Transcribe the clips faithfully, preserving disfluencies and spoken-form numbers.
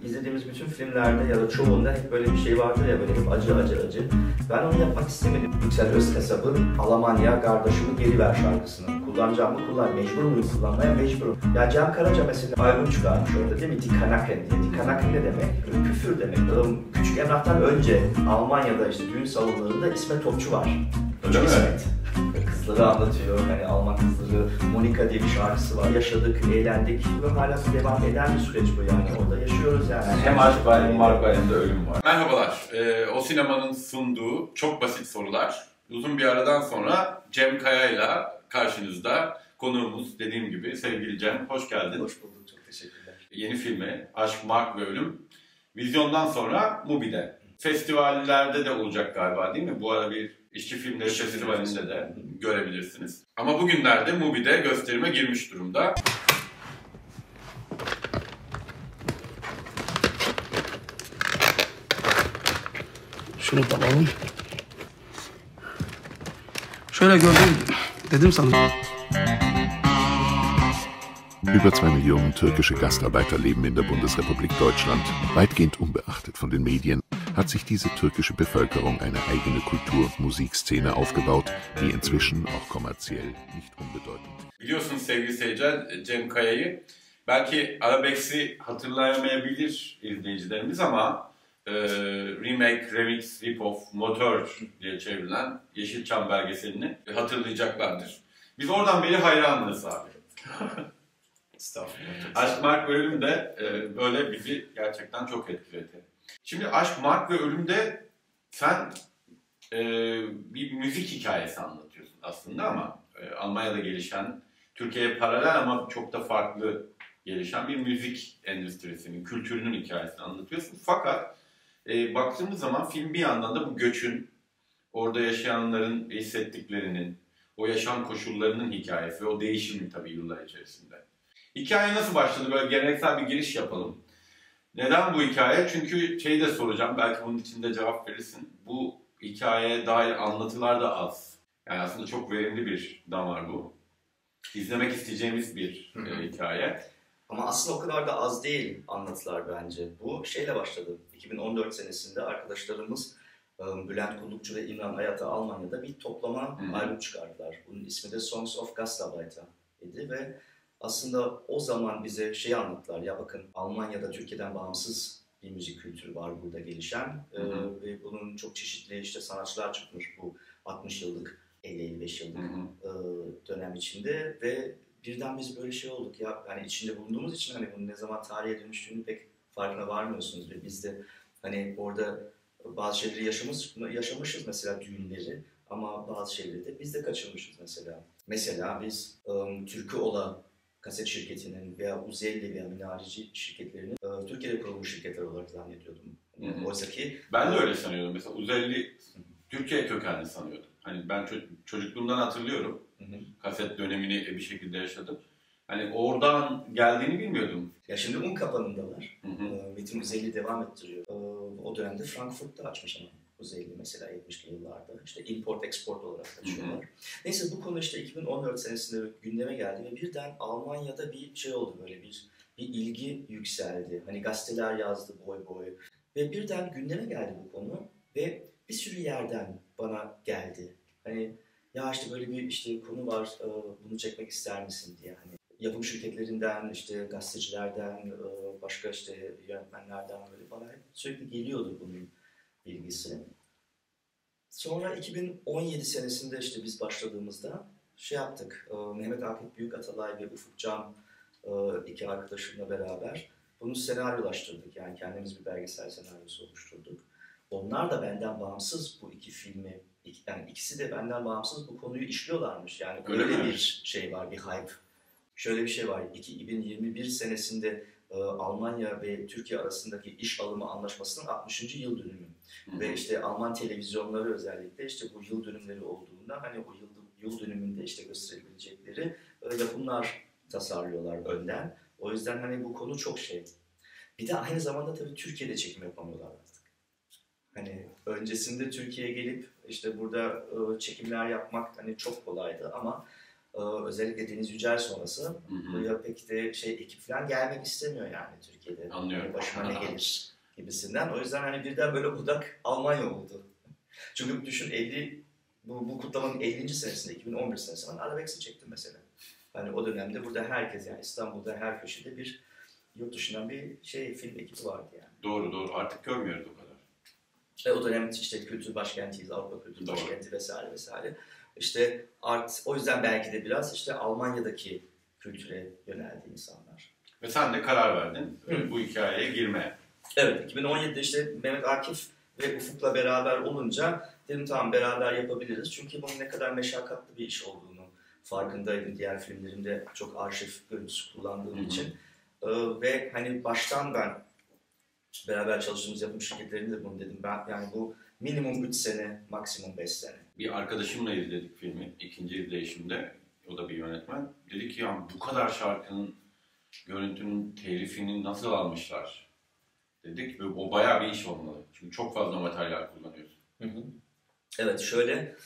izlediğimiz bütün filmlerde ya da çoğunda hep böyle bir şey vardır ya, böyle hep acı acı acı. Ben onu yapmak istemedim. Yüksel Özkasap'ın Almanya Kardeşimi Geri Ver şarkısını kullanacağım mı kullan, mecbur muyum kullanmaya mecburum. Ya Cem Karaca mesela albüm çıkarmış orada değil mi? Die Kanaken diye. Die Kanaken ne demek? Böyle küfür demek. Küçük Emrah'tan önce Almanya'da işte düğün salonlarında İsmet Topçu var. Öyle mi? İsmet. Kızları anlatıyor, hani Alman kızları, Monika diye bir şarkısı var. Yaşadık, eğlendik ve hala devam eden bir süreç bu yani. Orada yaşıyoruz yani. Hem aşk var, hem mark var, hem de ölüm var. Merhabalar, ee, O Sinema'nın sunduğu çok basit sorular. Uzun bir aradan sonra Cem Kaya'yla karşınızda. Konuğumuz dediğim gibi sevgili Cem, hoş geldin. Hoş bulduk, çok teşekkürler. Yeni filmi Aşk, Mark ve Ölüm. Vizyondan sonra Mubi'de. Festivallerde de olacak galiba değil mi? Bu ara bir İşçi Filmleri Festivali'nde de görebilirsiniz. Ama bugünlerde Mubi'de gösterime girmiş durumda. Şunu da alalım. Şöyle gördüm, dedim sana. Über zwei Millionen türkische Gastarbeiter leben in der Bundesrepublik Deutschland. Weitgehend unbeachtet von den Medien hat sich diese türkische Bevölkerung eine eigene Kultur- und Musikszene aufgebaut, die inzwischen auch kommerziell nicht unbedeutend. Biliyorsunuz sevgili seyirciler, Cem Kaya'yı. Belki Arabex'i hatırlayamayabilir izleyicilerimiz ama e, remake, remix, rip-off, motor diye çevrilen Yeşilçam belgeselini hatırlayacaklardır. Biz oradan beri hayranız abi. Estağfurullah. Aşk, Mark ve Ölüm de e, böyle bizi gerçekten çok etkiledi. Şimdi Aşk, Mark ve Ölüm'de sen e, bir müzik hikayesi anlatıyorsun aslında ama e, Almanya'da gelişen, Türkiye'ye paralel ama çok da farklı gelişen bir müzik endüstrisinin, kültürünün hikayesini anlatıyorsun. Fakat e, baktığımız zaman film bir yandan da bu göçün, orada yaşayanların hissettiklerinin, o yaşam koşullarının hikayesi ve o değişimin tabii yıllar içerisinde. Hikaye nasıl başladı? Böyle geleneksel bir giriş yapalım. Neden bu hikaye? Çünkü şeyi de soracağım, belki bunun için de cevap verirsin. Bu hikayeye dair anlatılar da az. Yani aslında çok verimli bir damar bu. İzlemek isteyeceğimiz bir e, hikaye. Ama aslında o kadar da az değil anlatılar bence. Bu şeyle başladı. iki bin on dört senesinde arkadaşlarımız Bülent Kullukçu ve İmran Ayat'a Almanya'da bir toplama hmm. albüm çıkardılar. Bunun ismi de Songs of Gastarbeiter idi ve aslında o zaman bize şey anlattılar. Ya bakın Almanya'da Türkiye'den bağımsız bir müzik kültürü var burada gelişen. Hı hı. Ee, ve bunun çok çeşitli işte sanatçılar çıkmış bu altmış yıllık, elli elli beş yıllık hı hı. E, dönem içinde ve birden biz böyle şey olduk ya, yani içinde bulunduğumuz için hani bunun ne zaman tarihe dönüştüğünü pek farkına varmıyorsunuz ve biz de hani orada bazı şeyleri yaşamış, yaşamışız mesela düğünleri ama bazı şeyleri de biz de kaçırmışız mesela. Mesela biz um, Türkü Ola kaset şirketinin veya Uzelli veya minarici şirketlerinin e, Türkiye'de kurulmuş şirketler olarak zannediyordum. Yani oysa ki ben de öyle sanıyordum. Mesela Uzelli Türkiye kökenli sanıyordum. Hani ben ço- çocukluğumdan hatırlıyorum. Hı hı. Kaset dönemini bir şekilde yaşadım. Hani oradan geldiğini bilmiyordum. Ya şimdi un kapanındalar. Hı hı. Metin Uzelli devam ettiriyor. O dönemde Frankfurt'ta açmış ama Uzelli mesela yetmişli yıllarda. İşte import export olarak açıyorlar. Hı hı. Neyse bu konu işte iki bin on dört senesinde gündeme geldi ve birden Almanya'da bir şey oldu, böyle bir bir ilgi yükseldi. Hani gazeteler yazdı boy boy ve birden gündeme geldi bu konu ve bir sürü yerden bana geldi. Hani ya işte böyle bir işte konu var, bunu çekmek ister misin diye hani. Yapım şirketlerinden, işte gazetecilerden, başka işte yönetmenlerden böyle bana hep sürekli geliyordu bunun bilgisi. Sonra iki bin on yedi senesinde işte biz başladığımızda şey yaptık, Mehmet Akif Büyükatalay ve Ufuk Can iki arkadaşımla beraber bunu senaryolaştırdık. Yani kendimiz bir belgesel senaryosu oluşturduk. Onlar da benden bağımsız bu iki filmi, yani ikisi de benden bağımsız bu konuyu işliyorlarmış. Yani öyle, öyle bir şey var, bir hype. Şöyle bir şey var, iki bin yirmi bir senesinde e, Almanya ve Türkiye arasındaki iş alımı anlaşmasının altmışıncı yıl dönümü. Hı-hı. Ve işte Alman televizyonları özellikle işte bu yıl dönümleri olduğunda hani o yıl, yıl dönümünde işte gösterebilecekleri e, yapımlar tasarlıyorlar önden. O yüzden hani bu konu çok şey. Bir de aynı zamanda tabii Türkiye'de çekim yapamıyorlar artık. Hani öncesinde Türkiye'ye gelip işte burada e, çekimler yapmak hani çok kolaydı ama Ee, özellikle Deniz Yücel sonrası buraya pek de şey ekip falan gelmek istemiyor yani Türkiye'de. Anlıyorum. Başıma ne gelir gibisinden. O yüzden hani birden böyle budak Almanya oldu. Çünkü düşün elli bu, bu kutlamanın ellinci senesinde iki bin on bir senesinde ben Arabex'i çektim mesela. Hani o dönemde burada herkes yani İstanbul'da her köşede bir yurt dışından bir şey film ekibi vardı yani. Doğru doğru artık görmüyoruz o kadar. E, o dönem işte kültür başkentiyiz, Avrupa kültür Doğru. başkenti vesaire vesaire. İşte art, o yüzden belki de biraz işte Almanya'daki kültüre yöneldi insanlar. Ve sen de karar verdin Hı. bu hikayeye girmeye. Evet, iki bin on yedide işte Mehmet Akif ve Ufuk'la beraber olunca dedim tamam beraber yapabiliriz. Çünkü bunun ne kadar meşakkatli bir iş olduğunu farkındaydım. Diğer filmlerimde çok arşiv görüntüsü kullandığım Hı-hı. için. Ee, ve hani baştan ben beraber çalıştığımız yapım şirketlerinde de bunu dedim. Ben yani bu minimum üç sene, maksimum beş sene. Bir arkadaşımla izledik filmi ikinci izleyişimde. O da bir yönetmen. Dedi ki ya bu kadar şarkının, görüntünün, telifini nasıl almışlar? Dedik ve o bayağı bir iş olmalı. Çünkü çok fazla materyal kullanıyorsun. Hı hı. Evet şöyle,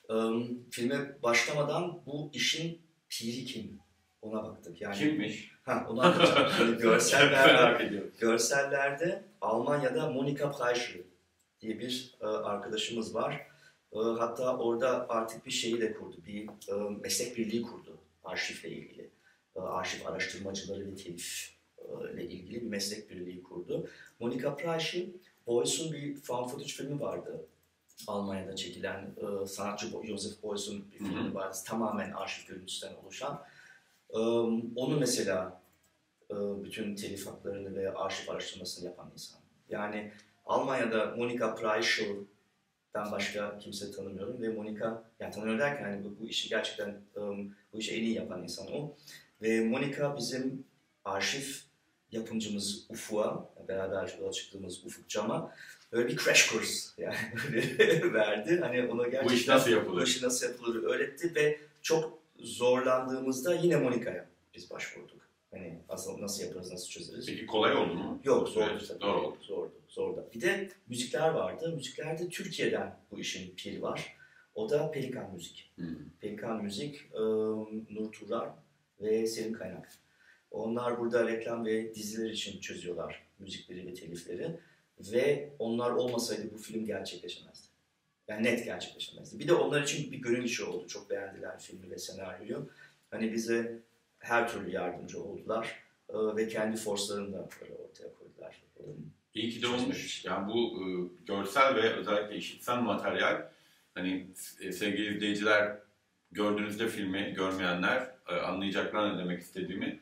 um, filme başlamadan bu işin piri kim? Ona baktık. Yani, kimmiş? Ha, onu anlatacağım. Yani görsellerde, görsellerde Almanya'da Monika Preischer diye bir e, arkadaşımız var. E, hatta orada artık bir şeyi de kurdu. Bir e, meslek birliği kurdu arşivle ilgili. E, arşiv araştırmacıları ve telif ile ilgili bir meslek birliği kurdu. Monika Preischer, Beuys'un bir found footage filmi vardı. Almanya'da çekilen e, sanatçı Joseph Beuys'un bir filmi Hı-hı. vardı. Tamamen arşiv görüntüsünden oluşan. E, onu mesela e, bütün telif haklarını ve arşiv araştırmasını yapan insan. Yani Almanya'da Monika Preischer'den başka kimse tanımıyorum ve Monika, yani tanıyorum derken hani bu, bu işi gerçekten um, bu işi en iyi yapan insan o. Ve Monika bizim arşiv yapımcımız Ufuk'a, beraber yola çıktığımız Ufuk Cam'a böyle bir crash course yani verdi. Hani ona gerçekten bu iş nasıl yapılır? Bu işi nasıl yapılır öğretti ve çok zorlandığımızda yine Monika'ya biz başvurduk. Hani nasıl, nasıl yaparız, nasıl çözeriz? Peki kolay oldu mu? Yok, zordu evet, tabii. Zor oldu. Zordu, zordu. Bir de müzikler vardı. Müziklerde Türkiye'den bu işin piri var. O da Pelikan Müzik. Hmm. Pelikan Müzik, e, Nur Turan ve Selim Kaynak. Onlar burada reklam ve diziler için çözüyorlar müzikleri ve telifleri. Ve onlar olmasaydı bu film gerçekleşemezdi. Yani net gerçekleşemezdi. Bir de onlar için bir gönül işi oldu. Çok beğendiler filmi ve senaryoyu. Hani bize her türlü yardımcı oldular ee, ve kendi forslarını da böyle ortaya koydular. İyi ki de olmuş. Yani bu e, görsel ve özellikle işitsel materyal, hani e, sevgili izleyiciler gördüğünüzde filmi, görmeyenler e, anlayacaklar ne demek istediğimi.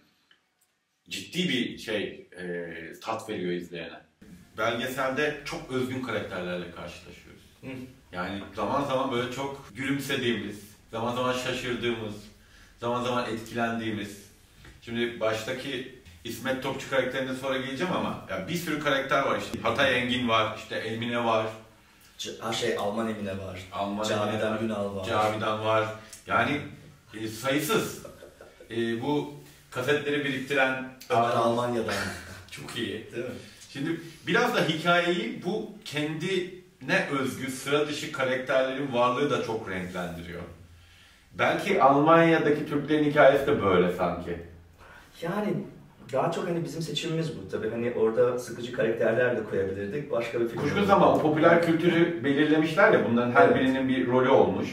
Ciddi bir şey, e, tat veriyor izleyene. Belgeselde çok özgün karakterlerle karşılaşıyoruz. Hı. Yani zaman zaman böyle çok gülümsediğimiz, zaman zaman şaşırdığımız, zaman zaman etkilendiğimiz. Şimdi baştaki İsmet Topçu karakterine sonra geleceğim ama ya bir sürü karakter var işte. Hatay Engin var, işte Emine var. Ha şey Alman Emine var. Alman Cavidan var, Ünal var. Cavidan var. Yani e, sayısız. E, bu kasetleri biriktiren Ömer Almanya'dan. Çok iyi. Değil mi? Şimdi biraz da hikayeyi bu kendine özgü sıra dışı karakterlerin varlığı da çok renklendiriyor. Belki Almanya'daki Türklerin hikayesi de böyle sanki. Yani daha çok hani bizim seçimimiz bu tabii. Hani orada sıkıcı karakterler de koyabilirdik. Başka bir film. Kuşkusuz ama o popüler kültürü belirlemişler ya, bunların her birinin bir rolü olmuş.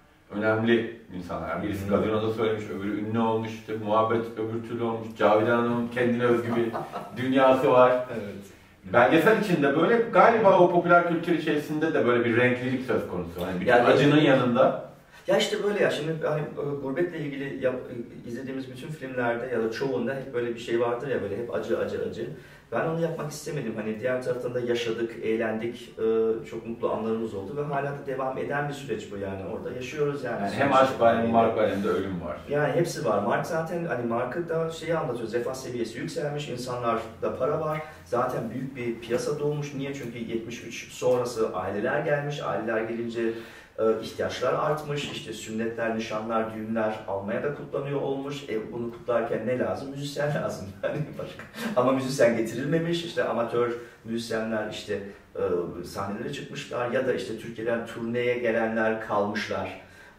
Önemli insanlar. Yani birisi Gazino'da söylemiş, öbürü ünlü olmuş, işte muhabbet öbür türlü olmuş. Cavidan Hanım'ın kendine özgü bir dünyası var. Evet. Belgesel içinde böyle galiba o popüler kültür içerisinde de böyle bir renklilik söz konusu. Yani bir yani acının yani, yanında. Ya işte böyle ya şimdi hani gurbetle ilgili yap, izlediğimiz bütün filmlerde ya da çoğunda hep böyle bir şey vardır ya, böyle hep acı acı acı. Ben onu yapmak istemedim. Hani diğer taraftan da yaşadık, eğlendik, çok mutlu anlarımız oldu ve hala da devam eden bir süreç bu yani. Orada yaşıyoruz yani. yani hem aşk var hem mark var hem de ölüm var. Yani hepsi var. Mark zaten hani Mark'ı da şeyi anlatıyor. Refah seviyesi yükselmiş, insanlarda para var. Zaten büyük bir piyasa doğmuş. Niye? Çünkü yetmiş üç sonrası aileler gelmiş. Aileler gelince ihtiyaçlar artmış, işte sünnetler, nişanlar, düğünler Almanya'da kutlanıyor olmuş. E bunu kutlarken ne lazım? Müzisyen lazım. Hani başka. Ama müzisyen getirilmemiş. İşte amatör müzisyenler işte e, sahnelere çıkmışlar ya da işte Türkiye'den turneye gelenler kalmışlar.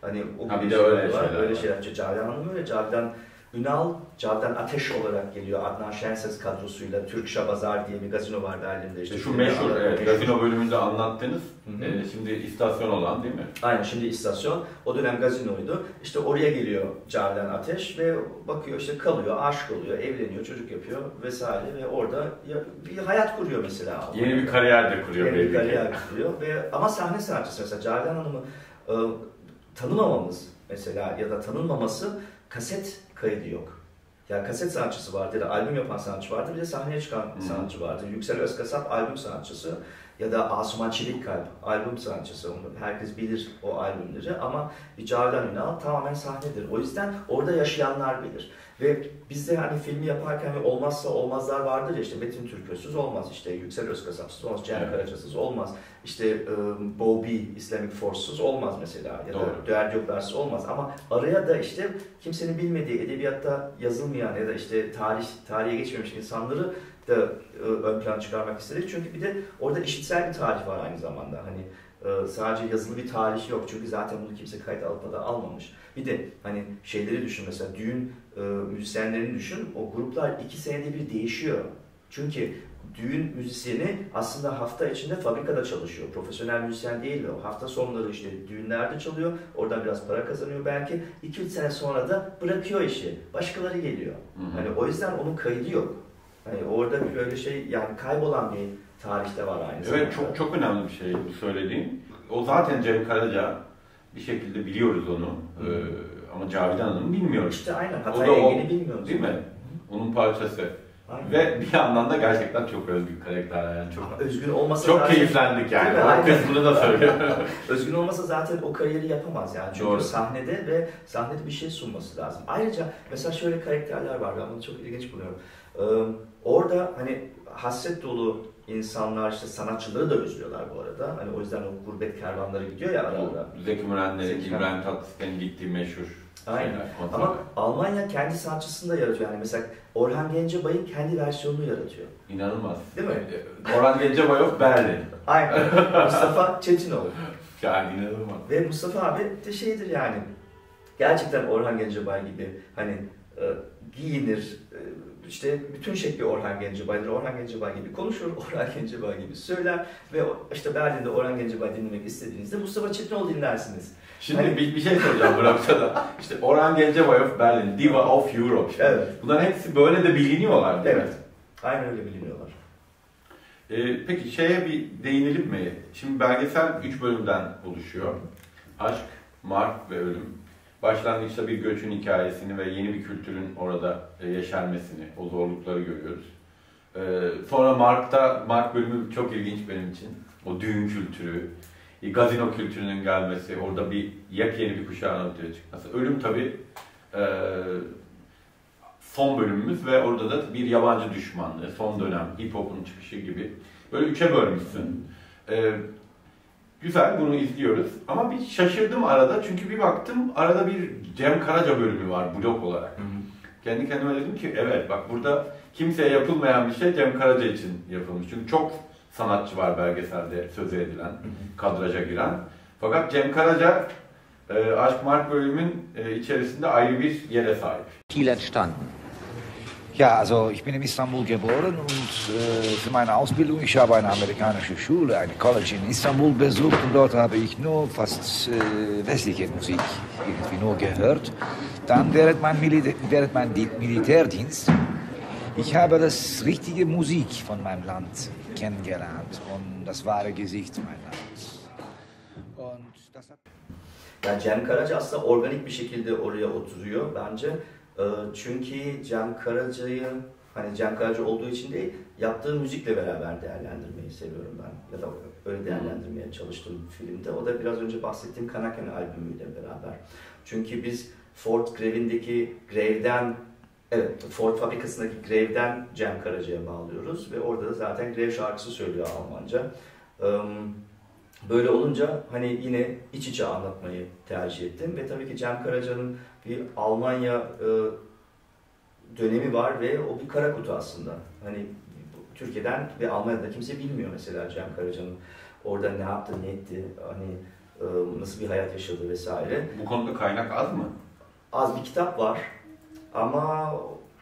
Hani o ha, gibi bir de öyle şeyler var. şeyler Öyle var. şeyler. Cavidan Hanım öyle. Cavidan Ünal, Cavidan Ateş olarak geliyor. Adnan Şenses kadrosuyla Türk Şabazar diye bir gazino var Berlin'de. İşte Şu meşhur, evet, meşhur. gazino bölümünde anlattığınız, e, şimdi istasyon olan değil mi? Aynen, şimdi istasyon. O dönem gazinoydu. İşte oraya geliyor Cavidan Ateş ve bakıyor, işte kalıyor, aşık oluyor, evleniyor, çocuk yapıyor vesaire ve orada bir hayat kuruyor mesela. Yeni bir kariyer de kuruyor. Yeni bir belli ki. kariyer kuruyor ve ama sahne sanatçısı mesela Cavidan Hanım'ı e, tanımamamız mesela ya da tanınmaması, kaset kaydı yok. Yani kaset sanatçısı vardı ya da albüm yapan sanatçı vardı, bir de sahneye çıkan hmm. sanatçı vardı. Yüksel Özkasap albüm sanatçısı ya da Asuman Çelikkalp albüm sanatçısı. Onu herkes bilir o albümleri ama bir Cavidan Ünal tamamen sahnedir. O yüzden orada yaşayanlar bilir. Ve bizde hani filmi yaparken olmazsa olmazlar vardır ya, işte Metin Türkösüz olmaz, işte Yüksel Özkasapsız olmaz, Cem evet. Karacasız olmaz, işte um, Bobby Islamic Force'suz olmaz mesela ya da Değer Yoklar'sız olmaz ama araya da işte kimsenin bilmediği, edebiyatta yazılmayan ya da işte tarih tarihe geçmemiş insanları da e, ön plan çıkarmak istedik. Çünkü bir de orada işitsel bir tarih var aynı zamanda. Hani e, sadece yazılı bir tarih yok. Çünkü zaten bunu kimse kayıt alıp da almamış. Bir de hani şeyleri düşün, mesela düğün e, müzisyenlerini düşün. O gruplar iki senede bir değişiyor. Çünkü düğün müzisyeni aslında hafta içinde fabrikada çalışıyor. Profesyonel müzisyen değil o. Hafta sonları işte düğünlerde çalıyor. Oradan biraz para kazanıyor belki. iki üç sene sonra da bırakıyor işi. Başkaları geliyor. Hı hı. Hani o yüzden onun kaydı yok. Hani orada bir böyle şey, yani kaybolan bir tarihte var aynı zamanda. Evet, çok çok önemli bir şey bu söylediğin. O zaten Cem Karaca, bir şekilde biliyoruz onu. Ee, ama Cavidan Hanım'ı bilmiyoruz. İşte aynen, Hatay Engin'i bilmiyoruz. Değil mi? Hı-hı. Onun parçası. Aynen. Ve bir yandan da gerçekten çok özgün karakter. Yani çok özgün olmasa çok zaten, keyiflendik yani. O kısmını da söylüyorum. Özgün olmasa zaten o kariyeri yapamaz yani. Çünkü Doğru. sahnede ve sahnede bir şey sunması lazım. Ayrıca mesela şöyle karakterler var. Ben bunu çok ilginç buluyorum. Ee, orada hani hasret dolu insanlar, işte sanatçıları da özlüyorlar bu arada. Hani o yüzden o gurbet kervanları gidiyor ya ara ara. Zeki Müren'lerin, İbrahim Tatlıses'in gittiği meşhur. Aynen. Ama Almanya kendi sanatçısını da yaratıyor. Yani mesela Orhan Gencebay'ın kendi versiyonunu yaratıyor. İnanılmaz. Değil mi? Orhan Gencebay of Berlin. Aynen. Mustafa Çetinoğlu. Yani inanılmaz. Ve Mustafa abi de şeydir yani. Gerçekten Orhan Gencebay gibi hani e, giyinir, e, işte bütün şekli Orhan Gencebay'dır. Orhan Gencebay gibi konuşur, Orhan Gencebay gibi söyler ve işte Berlin'de Orhan Gencebay dinlemek istediğinizde Mustafa Çetinoğlu dinlersiniz. Şimdi hani... bir, bir şey soracağım Burak'ta da. İşte Orhan Gencebay of Berlin, Diva of Europe. Şimdi. Evet. Bunların hepsi böyle de biliniyorlar değil evet. mi? Aynen öyle biliniyorlar. Ee, peki şeye bir değinelim mi? Şimdi belgesel üç bölümden oluşuyor. Aşk, Mark ve Ölüm. Başlangıçta bir göçün hikayesini ve yeni bir kültürün orada yeşermesini, o zorlukları görüyoruz. Ee, sonra Mark'ta, Mark bölümü çok ilginç benim için. O düğün kültürü, gazino kültürünün gelmesi, orada bir yepyeni bir kuşağın ortaya çıkması. Ölüm tabii e, son bölümümüz ve orada da bir yabancı düşmanlığı, son dönem hip hop'un çıkışı gibi. Böyle üçe bölmüşsün. Ee, güzel, bunu izliyoruz. Ama bir şaşırdım arada çünkü bir baktım arada bir Cem Karaca bölümü var blok olarak. Hı hı. Kendi kendime dedim ki evet bak burada kimseye yapılmayan bir şey Cem Karaca için yapılmış. Çünkü çok sanatçı var belgeselde sözü edilen, hı hı. kadraja giren. Fakat Cem Karaca e, Aşk Mark bölümün e, içerisinde ayrı bir yere sahip. Kiel entstanden. Ja, also ich bin in Istanbul geboren und äh, für meine Ausbildung, ich habe eine amerikanische Schule, eine College in Istanbul besucht und dort habe ich nur fast äh, westliche Musik irgendwie nur gehört. Dann während mein, Militä während mein Militärdienst, ich habe das richtige Musik von meinem Land kennengelernt und das wahre Gesicht meines Landes. Und das hat... Yani Cem Karaca aslında organik bir şekilde oraya oturuyor bence. Çünkü Cem Karaca'yı, hani Cem Karaca olduğu için değil, yaptığı müzikle beraber değerlendirmeyi seviyorum ben. Ya da öyle değerlendirmeye çalıştım filmde. O da biraz önce bahsettiğim Kanaken albümüyle beraber. Çünkü biz Ford Greve'indeki Greve'den, evet Ford fabrikasındaki Greve'den Cem Karaca'ya bağlıyoruz. Ve orada da zaten Greve şarkısı söylüyor Almanca. Böyle olunca hani yine iç içe anlatmayı tercih ettim. Ve tabii ki Cem Karaca'nın bir Almanya e, dönemi var ve o bir kara kutu aslında. Hani Türkiye'den ve Almanya'da kimse bilmiyor mesela Cem Karaca'nın orada ne yaptı, ne etti. Hani nasıl bir hayat yaşadığı vesaire. Bu konuda kaynak az mı? Az bir kitap var ama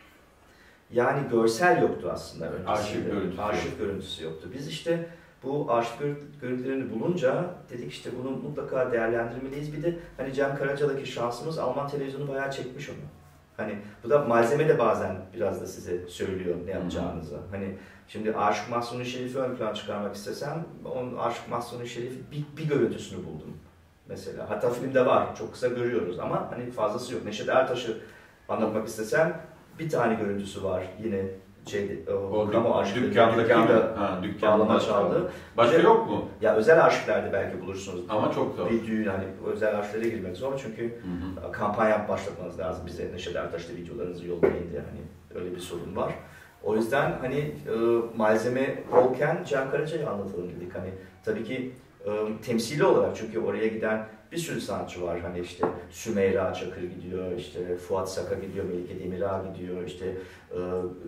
yani görsel yoktu aslında öncesinde. Arşiv görüntüsü. Arşiv görüntüsü yoktu. Biz işte bu arşiv görüntülerini bulunca dedik işte bunu mutlaka değerlendirmeliyiz. Bir de hani Cem Karaca'daki şansımız Alman televizyonu bayağı çekmiş onu. Hani bu da malzeme de bazen biraz da size söylüyor ne yapacağınızı. Hmm. Hani şimdi Aşık Mahzuni Şerif'i ön plana çıkarmak istesem onun Aşık Mahzuni Şerif'i bir, bir görüntüsünü buldum mesela. Hatta filmde var, çok kısa görüyoruz ama hani fazlası yok. Neşet Ertaş'ı anlatmak istesem bir tane görüntüsü var yine şeyde, o Ramo Aşkı dükkanda, ha, bağlama çaldı. Başka işte, yok mu? Ya özel arşivlerde belki bulursunuz. Ama çok zor. Bir düğün hani özel arşivlere girmek zor çünkü hı hı. kampanya başlatmanız lazım. Bize Neşet Ertaş'ta videolarınızı yollayın diye hani öyle bir sorun var. O yüzden hani e, malzeme bolken Cem Karaca'yı anlatalım dedik. Hani tabii ki e, temsili olarak çünkü oraya giden bir sürü sanatçı var. Hani işte Sümeyra Çakır gidiyor, işte Fuat Saka gidiyor, Melike Demirağ gidiyor, işte e,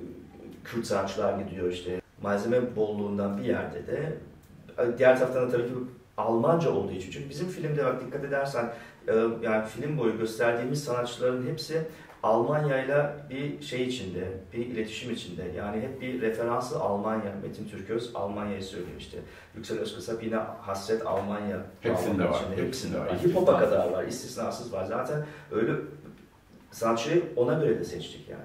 Kürt sanatçılar gidiyor işte. Malzeme bolluğundan bir yerde de diğer taraftan da tabii ki Almanca olduğu için. Çünkü bizim filmde bak dikkat edersen e, yani film boyu gösterdiğimiz sanatçıların hepsi Almanya'yla bir şey içinde, bir iletişim içinde. Yani hep bir referansı Almanya. Metin Türköz Almanya'yı söylemişti. Yüksel Özkısap yine hasret Almanya. Hepsinde var. Hepsinde, hepsinde var. Hip hop'a kadar var. İstisnasız var. Zaten öyle sanatçıyı ona göre de seçtik yani.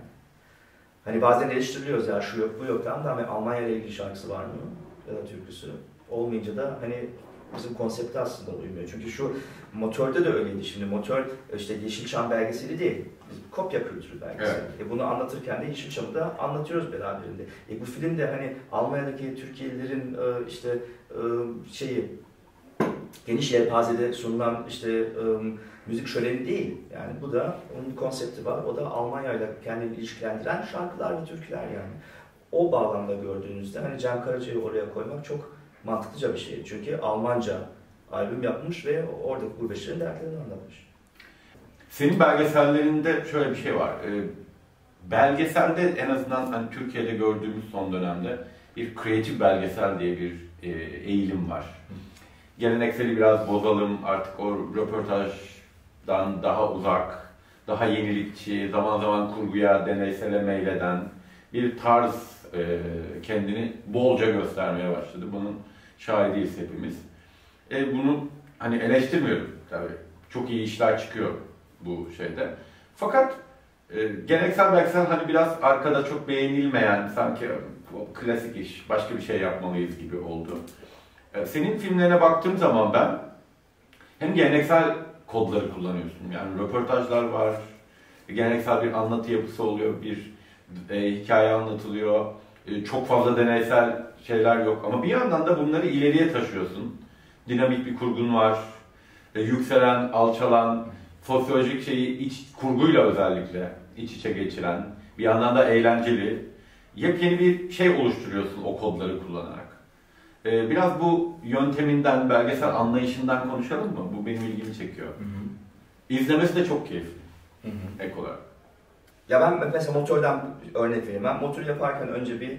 Hani bazen eleştiriliyoruz ya şu yok bu yok tamam da ama Almanya ile ilgili şarkısı var mı? Ya da türküsü. Olmayınca da hani bizim konsepte aslında uymuyor. Çünkü şu Motör'de de öyleydi. Şimdi Motör işte Yeşilçam belgeseli değil. Biz kopya kültürü belgeseli. Evet. E bunu anlatırken de Yeşilçam'ı da anlatıyoruz beraberinde. E bu filmde hani Almanya'daki Türkiye'lilerin işte şeyi geniş yelpazede sunulan işte müzik şöleni değil. Yani bu da onun konsepti var. O da Almanya'yla kendini ilişkilendiren şarkılar ve türküler yani. O bağlamda gördüğünüzde hani Cem Karaca'yı oraya koymak çok mantıklıca bir şey. Çünkü Almanca albüm yapmış ve oradaki gurbetçilerin dertlerini anlatmış. Senin belgesellerinde şöyle bir şey var. E, belgeselde en azından hani Türkiye'de gördüğümüz son dönemde bir kreatif belgesel diye bir e, eğilim var. Hı. Gelenekseli biraz bozalım, artık o röportajdan daha uzak, daha yenilikçi, zaman zaman kurguya, deneysele meyleden bir tarz e, kendini bolca göstermeye başladı. Bunun şahidiyiz hepimiz. E, bunu hani eleştirmiyorum tabii. Çok iyi işler çıkıyor bu şeyde. Fakat e, geleneksel belgesel hani biraz arkada çok beğenilmeyen, sanki o klasik iş, başka bir şey yapmalıyız gibi oldu. E, senin filmlerine baktığım zaman ben hem geleneksel kodları kullanıyorsun. Yani röportajlar var, geleneksel bir anlatı yapısı oluyor, bir e, hikaye anlatılıyor. E, çok fazla deneysel şeyler yok ama bir yandan da bunları ileriye taşıyorsun. Dinamik bir kurgun var. E, yükselen, alçalan, sosyolojik şeyi iç kurguyla özellikle iç içe geçiren, bir yandan da eğlenceli, yepyeni bir şey oluşturuyorsun o kodları kullanarak. E, biraz bu yönteminden, belgesel anlayışından konuşalım mı? Bu benim ilgimi çekiyor. Hı hı. İzlemesi de çok keyifli. Hı hı. Ek olarak. Ya ben mesela Motör'den örnek vereyim. Ben Motör yaparken önce bir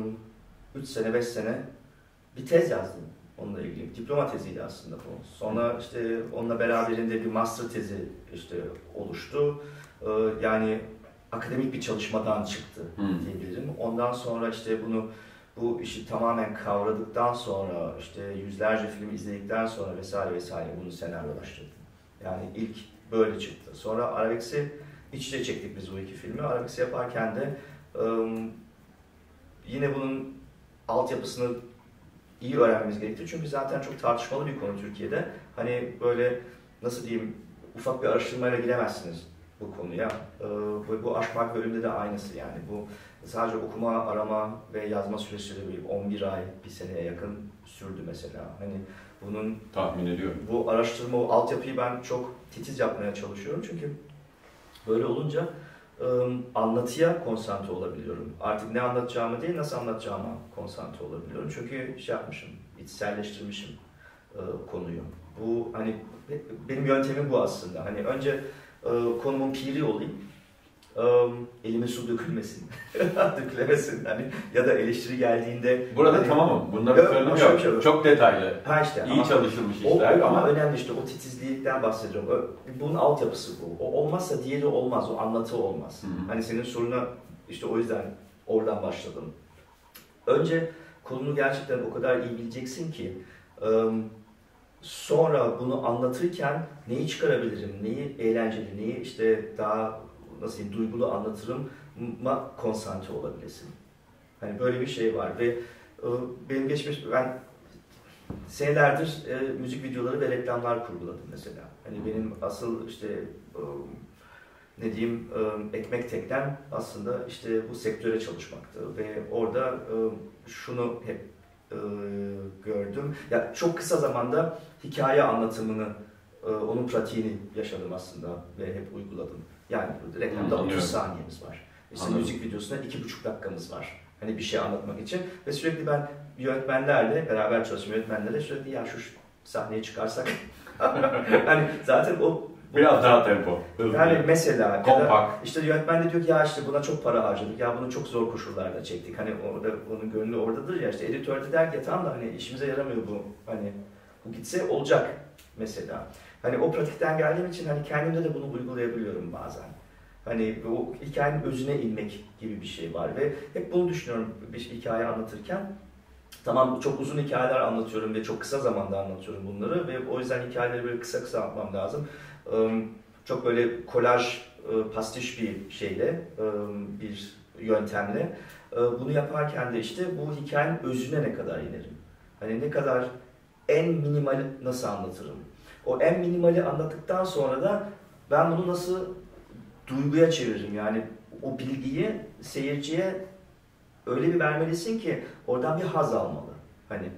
üç sene, beş sene bir tez yazdım onunla ilgili. Diploma teziydi aslında bu. Sonra işte onunla beraberinde bir master tezi işte oluştu. Yani akademik bir çalışmadan çıktı hmm. diyebilirim. Ondan sonra işte bunu bu işi tamamen kavradıktan sonra işte yüzlerce film izledikten sonra vesaire vesaire bunu senaryolaştırdım. Yani ilk böyle çıktı. Sonra Aravex'i iç içe çektik biz bu iki filmi. Aravex'i yaparken de ım, yine bunun altyapısını iyi öğrenmemiz gerekti. Çünkü zaten çok tartışmalı bir konu Türkiye'de. Hani böyle nasıl diyeyim ufak bir araştırmayla giremezsiniz bu konuya. Ee, bu, bu Aşk Mark bölümünde de aynısı yani. Bu sadece okuma, arama ve yazma süreçleri bir on bir ay, bir seneye yakın sürdü mesela. Hani bunun tahmin ediyorum. Bu araştırma, o altyapıyı ben çok titiz yapmaya çalışıyorum. Çünkü böyle olunca ım, anlatıya konsantre olabiliyorum. Artık ne anlatacağımı değil, nasıl anlatacağıma konsantre olabiliyorum. Çünkü şey yapmışım, içselleştirmişim e, konuyu. Bu hani benim yöntemim bu aslında. Hani önce e, konumun piri olayım. um, elime su dökülmesin, dökülemesin hani ya da eleştiri geldiğinde. Burada hani, tamamım. Bunda bir sorunum yok. Şey Çok detaylı. Ha işte. İyi ama, çalışılmış o, işler. o, ama ama önemli işte o titizlikten bahsediyorum. Bunun altyapısı bu. O olmazsa diğeri olmaz. O anlatı olmaz. Hı-hı. Hani senin soruna işte o yüzden oradan başladım. Önce konunu gerçekten o kadar iyi bileceksin ki sonra bunu anlatırken neyi çıkarabilirim, neyi eğlenceli, neyi işte daha nasıl diyeyim, duygulu anlatırıma konsantre olabilesin. Hani böyle bir şey var ve benim geçmiş, ben senelerdir müzik videoları ve reklamlar kurguladım mesela. Hani benim asıl işte ne diyeyim ekmek teknem aslında işte bu sektöre çalışmaktı ve orada şunu hep gördüm. Ya çok kısa zamanda hikaye anlatımını, onun pratiğini yaşadım aslında ve hep uyguladım. Yani reklamda otuz saniyemiz var. İşte müzik videosunda iki buçuk dakikamız var. Hani bir şey anlatmak için ve sürekli ben yönetmenlerle beraber çalışıyorum, yönetmenlerle sürekli ya şu sahneye çıkarsak hani zaten o biraz daha tempo. Yani mesela kompakt. İşte yönetmen de diyor ki ya işte buna çok para harcadık, ya bunu çok zor koşullarda çektik. Hani orada onun gönlü oradadır ya, işte editör de der ki tamam da hani işimize yaramıyor bu, hani bu gitse olacak mesela. Hani o pratikten geldiğim için hani kendimde de bunu uygulayabiliyorum bazen. Hani o hikayenin özüne inmek gibi bir şey var ve hep bunu düşünüyorum bir hikaye anlatırken. Tamam çok uzun hikayeler anlatıyorum ve çok kısa zamanda anlatıyorum bunları ve o yüzden hikayeleri böyle kısa kısa anlatmam lazım. Çok böyle kolaj, pastiş bir şeyle, bir yöntemle. Bunu yaparken de işte bu hikayenin özüne ne kadar inerim? Hani ne kadar en minimali nasıl anlatırım? O en minimali anlattıktan sonra da ben bunu nasıl duyguya çeviririm? Yani o bilgiyi seyirciye öyle bir vermelisin ki oradan bir haz almalı. Hani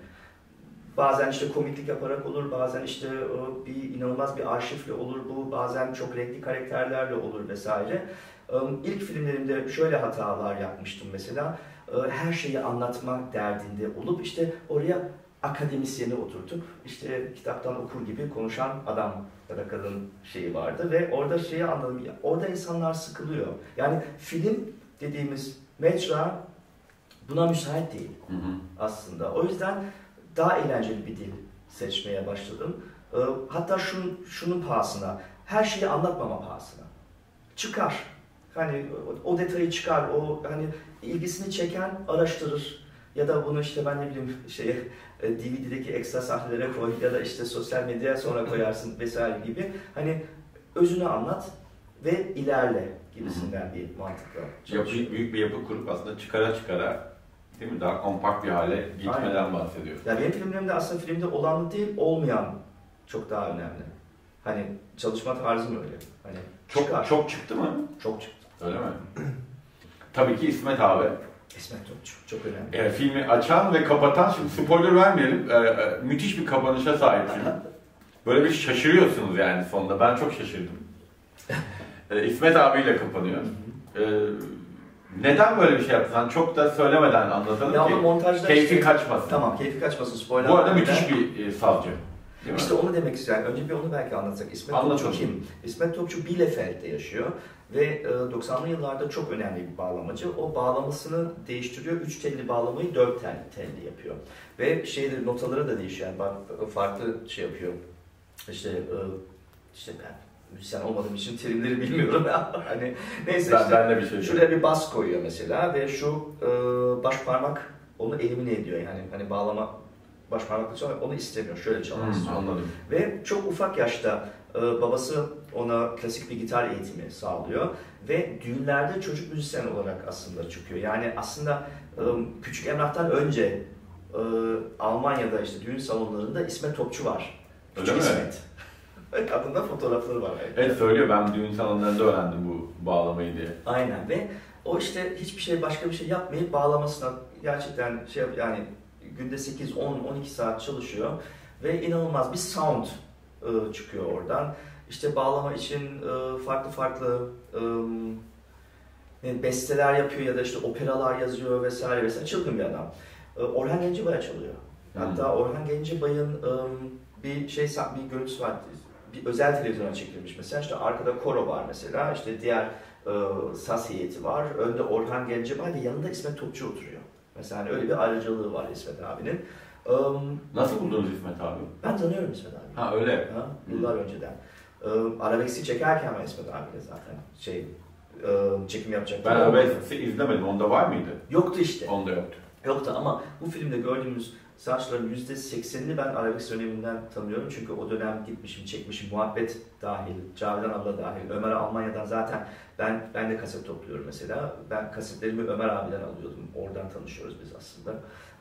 bazen işte komiklik yaparak olur, bazen işte bir inanılmaz bir arşivle olur bu, bazen çok renkli karakterlerle olur vesaire. İlk filmlerimde şöyle hatalar yapmıştım mesela. Her şeyi anlatmak derdinde olup işte oraya akademisyeni oturtup işte kitaptan okur gibi konuşan adam ya da kadın şeyi vardı ve orada şeyi anladım. Orada insanlar sıkılıyor. Yani film dediğimiz mecra buna müsait değil hı hı. aslında. O yüzden daha eğlenceli bir dil seçmeye başladım. Hatta şunun, şunun pahasına, her şeyi anlatmama pahasına. Çıkar. Hani o detayı çıkar, o hani ilgisini çeken araştırır. Ya da bunu işte ben ne bileyim şeye, D V D'deki ekstra sahnelere koy ya da işte sosyal medyaya sonra koyarsın vesaire gibi. Hani özünü anlat ve ilerle gibisinden bir mantıkla çalışıyor. Yapı, büyük bir yapı kurup aslında çıkara çıkara değil mi? Daha kompakt bir hale gitmeden Aynen. bahsediyor. Yani benim filmlerimde aslında filmde olanlı değil, olmayan çok daha önemli. Hani çalışma tarzım öyle. Hani çok çıkar. Çok çıktı mı? Çok çıktı. Öyle mi? Tabii ki İsmet abi. İsmet Topçu çok önemli. E, filmi açan ve kapatan, şimdi spoiler vermeyelim, e, e, müthiş bir kapanışa sahip film. Böyle bir şaşırıyorsunuz yani sonunda. Ben çok şaşırdım. e, İsmet abiyle kapanıyor. E, neden böyle bir şey yaptın? Sen çok da söylemeden anlatalım ya ki montajda keyfi işte, kaçmasın. Tamam, keyfi kaçmasın. Spoiler. Bu arada müthiş bir e, savcı. İşte onu demek istiyorum. Önce bir onu belki anlatsak. İsmet Anlatalım. Topçu kim? İsmet Topçu Bielefeld'de yaşıyor ve doksanlı yıllarda çok önemli bir bağlamacı. O bağlamasını değiştiriyor. üç telli bağlamayı dört telli yapıyor. Ve şeyleri, notaları da değişiyor. Yani farklı şey yapıyor. İşte işte ben müzisyen olmadığım için terimleri bilmiyorum. Hani neyse ben, işte ben de bir şey şuraya bir bas koyuyor mesela ve şu baş parmak onu elimine ediyor. Yani hani bağlama baş parmakla çalıyor, onu istemiyor, şöyle çalmak istiyor. Anladım. Ve çok ufak yaşta e, babası ona klasik bir gitar eğitimi sağlıyor ve düğünlerde çocuk müzisyen olarak aslında çıkıyor. Yani aslında e, Küçük Emrah'tan önce e, Almanya'da işte düğün salonlarında İsmet Topçu var. Öyle mi? İsmet. Adında fotoğrafları var. Yani. Evet söylüyor, ben düğün salonlarında öğrendim bu bağlamayı diye. Aynen ve o işte hiçbir şey, başka bir şey yapmayıp bağlamasına gerçekten şey yani günde sekiz on on iki saat çalışıyor ve inanılmaz bir sound e, çıkıyor oradan. İşte bağlama için e, farklı farklı e, besteler yapıyor ya da işte operalar yazıyor vesaire vesaire. Çılgın bir adam. E, Orhan Gencebay'a çalıyor. Hatta hmm. Orhan Gencebay'ın e, bir şey bir görüntüsü var. Bir özel televizyona çekilmiş mesela. İşte arkada koro var mesela. İşte diğer e, saz heyeti var. Önde Orhan Gencebay ve yanında İsmet Topçu oturuyor. Mesela hani öyle bir ayrıcalığı var İsmet abinin. Um, Nasıl buldunuz İsmet abi? Ben tanıyorum İsmet abi. Ha öyle. Ha, yıllar hmm. önceden. Um, Arabesk'i çekerken ben İsmet abiyle zaten şey um, çekim yapacaktım. Ben Arabesk'i izlemedim. Onda var mıydı? Yoktu işte. Onda yoktu. Yoktu ama bu filmde gördüğümüz sanatçıların yüzde seksenini ben Arabesk döneminden tanıyorum. Çünkü o dönem gitmişim, çekmişim, muhabbet dahil, Cavidan abla dahil, Ömer Almanya'dan zaten ben ben de kaset topluyorum mesela. Ben kasetlerimi Ömer abiden alıyordum. Oradan tanışıyoruz biz aslında.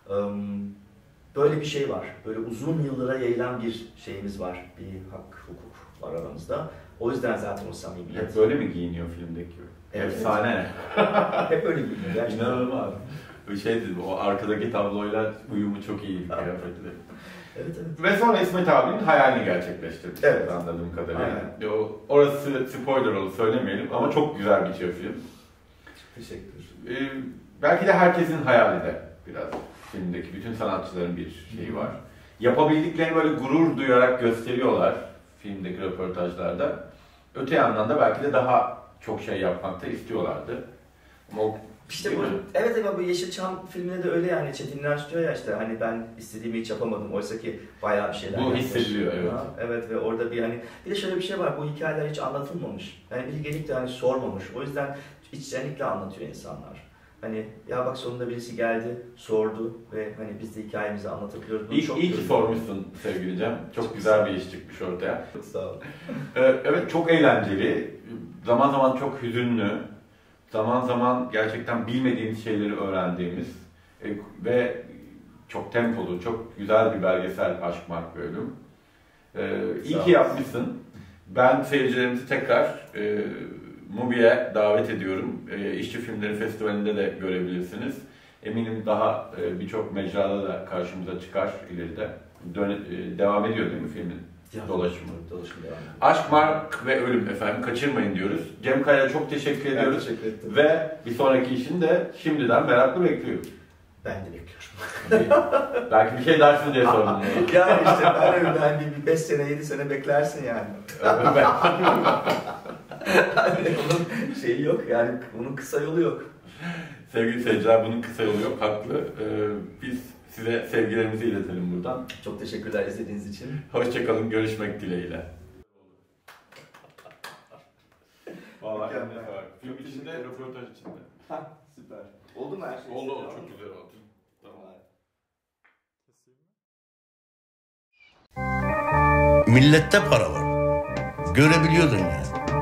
Um, böyle bir şey var. Böyle uzun yıllara yayılan bir şeyimiz var. Bir hak, hukuk var aramızda. O yüzden zaten o samimiyet. Hep böyle mi giyiniyor filmdeki? Evet. Efsane. Hep öyle giyiniyor gerçekten. İnanılmaz. Bir şeydi, o arkadaki tabloyla uyumu çok iyiydi kıyafetleri. Evet, evet. Ve sonra İsmet abinin hayalini gerçekleştirdik. Evet. Anladığım kadarıyla. Aynen. O, orası spoiler olur söylemeyelim ama çok güzel bitiyor film. Teşekkür. Ee, belki de herkesin hayali de biraz filmdeki bütün sanatçıların bir şeyi var. Yapabildiklerini böyle gurur duyarak gösteriyorlar filmdeki röportajlarda. Öte yandan da belki de daha çok şey yapmakta istiyorlardı. Ama o İşte bu, evet evet bu Yeşilçam filminde de öyle yani Çetin İnanç diyor ya işte hani ben istediğimi hiç yapamadım oysa ki bayağı bir şeyler bu yapmış. hissediliyor evet. Ha, evet ve orada bir hani bir de şöyle bir şey var bu hikayeler hiç anlatılmamış. Yani biri gelip de hani sormamış. O yüzden içtenlikle anlatıyor insanlar. Hani ya bak sonunda birisi geldi, sordu ve hani biz de hikayemizi anlatabiliyoruz. Bunu İyi, çok iyi ki gördüm. sormuşsun sevgili Cem. Çok, çok güzel bir iş çıkmış ortaya. Çok sağ ol. Evet çok eğlenceli. Zaman zaman çok hüzünlü. Zaman zaman gerçekten bilmediğimiz şeyleri öğrendiğimiz e, ve çok tempolu, çok güzel bir belgesel Aşk, Mark ve Ölüm. E, iyi ki yapmışsın. Ben seyircilerimizi tekrar e, Mubi'ye davet ediyorum. E, İşçi Filmleri Festivali'nde de görebilirsiniz. Eminim daha e, birçok mecrada da karşımıza çıkar ileride. Dön e, devam ediyor değil mi filmin? Ya, dolaşımı. Dolaşım devam ediyor. Aşk, Mark ve Ölüm efendim. Kaçırmayın diyoruz. Cem Kaya'ya çok teşekkür ediyoruz. Ben teşekkür ettim. Ve bir sonraki işini de şimdiden meraklı bekliyorum. Ben de bekliyorum. Belki bir şey dersin diye sordum. Yani işte ben, ben bir beş sene, yedi sene beklersin yani. Yani onun şeyi yok yani, bunun kısa yolu yok. Sevgili seyirciler, bunun kısa yolu yok, haklı. Ee, biz size sevgilerimizi iletelim buradan. Çok teşekkürler izlediğiniz için. Hoşçakalın, görüşmek dileğiyle. Vallahi ne var? Film içinde, röportaj içinde. Ha, süper. Oldu mu her şey? Oldu, oldu. Çok güzel oldu. Tamam. Millette para var. Görebiliyordun yani.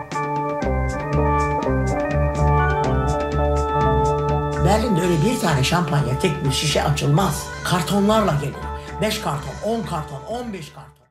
Berlin'de öyle bir tane şampanya tek bir şişe açılmaz. Kartonlarla gelir. Beş karton, on karton, on beş karton.